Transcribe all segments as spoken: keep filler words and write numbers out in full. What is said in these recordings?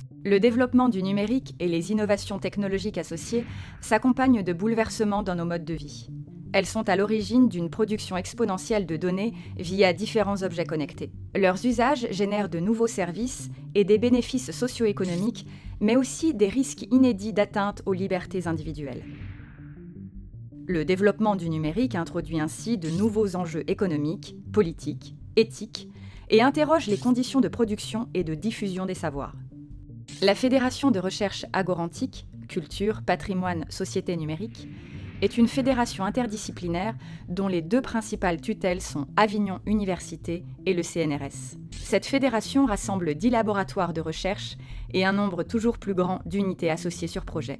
Le développement du numérique et les innovations technologiques associées s'accompagnent de bouleversements dans nos modes de vie. Elles sont à l'origine d'une production exponentielle de données via différents objets connectés. Leurs usages génèrent de nouveaux services et des bénéfices socio-économiques, mais aussi des risques inédits d'atteinte aux libertés individuelles. Le développement du numérique introduit ainsi de nouveaux enjeux économiques, politiques, éthiques, et interroge les conditions de production et de diffusion des savoirs. La Fédération de recherche agorantique, culture, patrimoine, société numérique, est une fédération interdisciplinaire dont les deux principales tutelles sont Avignon Université et le C N R S. Cette fédération rassemble dix laboratoires de recherche et un nombre toujours plus grand d'unités associées sur projet.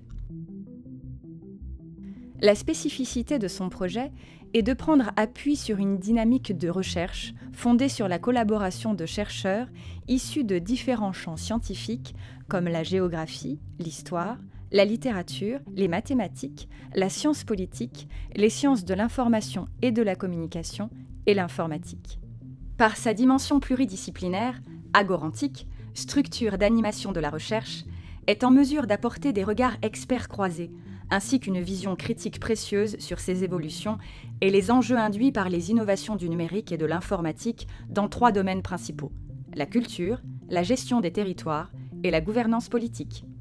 La spécificité de son projet est de prendre appui sur une dynamique de recherche fondée sur la collaboration de chercheurs issus de différents champs scientifiques comme la géographie, l'histoire, la littérature, les mathématiques, la science politique, les sciences de l'information et de la communication et l'informatique. Par sa dimension pluridisciplinaire, agorantique, structure d'animation de la recherche, est en mesure d'apporter des regards experts croisés, ainsi qu'une vision critique précieuse sur ces évolutions et les enjeux induits par les innovations du numérique et de l'informatique dans trois domaines principaux: la culture, la gestion des territoires et la gouvernance politique.